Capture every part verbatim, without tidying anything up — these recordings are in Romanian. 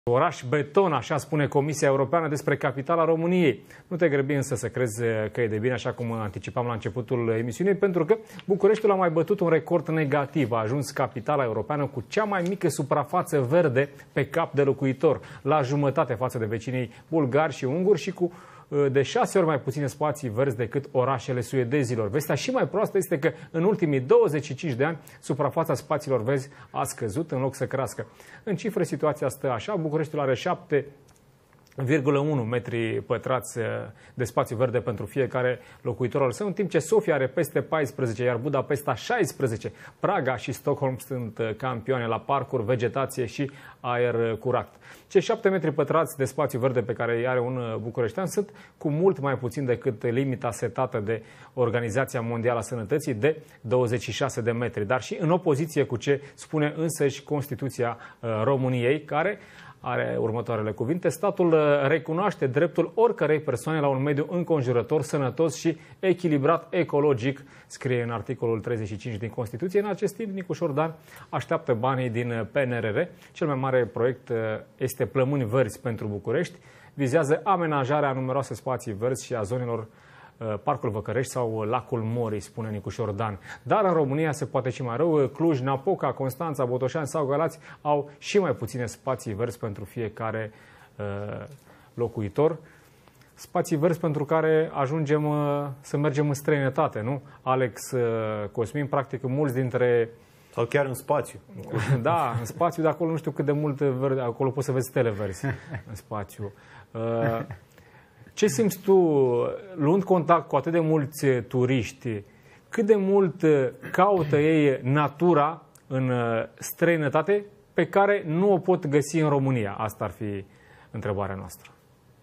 Oraș beton, așa spune Comisia Europeană despre capitala României. Nu te grăbi însă să crezi că e de bine, așa cum anticipam la începutul emisiunii, pentru că Bucureștiul a mai bătut un record negativ. A ajuns capitala europeană cu cea mai mică suprafață verde pe cap de locuitor, la jumătate față de vecinii bulgari și unguri și cu de șase ori mai puține spații verzi decât orașele suedezilor. Vestea și mai proastă este că în ultimii douăzeci și cinci de ani suprafața spațiilor verzi a scăzut în loc să crească. În cifre situația stă așa: Bucureștiul are șapte virgulă unu metri pătrați de spațiu verde pentru fiecare locuitor al său, în timp ce Sofia are peste paisprezece, iar Budapesta șaisprezece. Praga și Stockholm sunt campioane la parcuri, vegetație și aer curat. Cei șapte metri pătrați de spațiu verde pe care îi are un bucureștean sunt cu mult mai puțin decât limita setată de Organizația Mondială a Sănătății de douăzeci și șase de metri, dar și în opoziție cu ce spune însăși Constituția României, care are următoarele cuvinte: statul recunoaște dreptul oricărei persoane la un mediu înconjurător, sănătos și echilibrat ecologic, scrie în articolul treizeci și cinci din Constituție. În acest timp, Nicu Șordan așteaptă banii din P N R R. Cel mai mare proiect este Plămâni Verzi pentru București. Vizează amenajarea a numeroase spații verzi și a zonelor Parcul Văcărești sau Lacul Morii, spune Nicu Șordan. Dar în România se poate și mai rău. Cluj, Napoca, Constanța, Botoșani sau Galați au și mai puține spații verzi pentru fiecare uh, locuitor. Spații verzi pentru care ajungem uh, să mergem în străinătate, nu? Alex uh, Cosmin, practic mulți dintre... Sau chiar în spațiu. Da, în spațiu, de acolo nu știu cât de mult verde, acolo poți să vezi stele verzi în spațiu. Uh, Ce simți tu, luând contact cu atât de mulți turiști, cât de mult caută ei natura în străinătate pe care nu o pot găsi în România? Asta ar fi întrebarea noastră.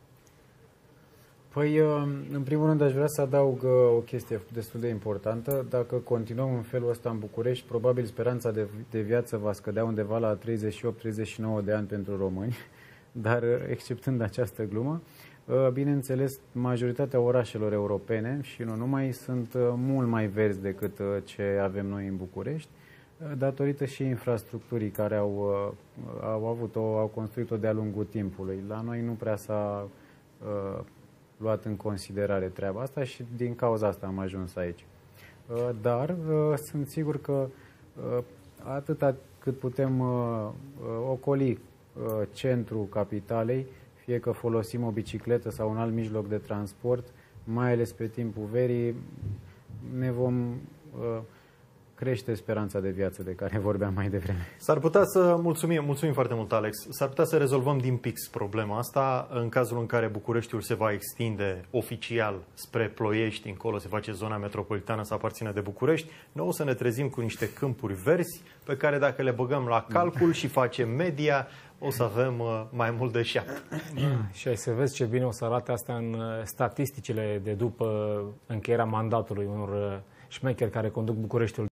Păi, în primul rând, aș vrea să adaug o chestie destul de importantă. Dacă continuăm în felul ăsta în București, probabil speranța de, de viață va scădea undeva la treizeci și opt treizeci și nouă de ani pentru români, dar exceptând această glumă, bineînțeles, majoritatea orașelor europene și nu numai sunt mult mai verzi decât ce avem noi în București, datorită și infrastructurii care au, au avut-o, au construit-o de-a lungul timpului. La noi nu prea s-a uh, luat în considerare treaba asta și din cauza asta am ajuns aici. Uh, dar uh, sunt sigur că uh, atâta cât putem uh, ocoli uh, centrul capitalei, fie că folosim o bicicletă sau un alt mijloc de transport, mai ales pe timpul verii, ne vom uh, crește speranța de viață de care vorbeam mai devreme. S-ar putea să, mulțumim, mulțumim foarte mult, Alex, s-ar putea să rezolvăm din pix problema asta în cazul în care Bucureștiul se va extinde oficial spre Ploiești, încolo se face zona metropolitană să aparțină de București. Noi o să ne trezim cu niște câmpuri verzi pe care, dacă le băgăm la calcul și facem media, o să avem uh, mai mult de șapte. Și ai să vezi ce bine o să arate asta în statisticile de după încheierea mandatului unor șmecheri care conduc Bucureștiul.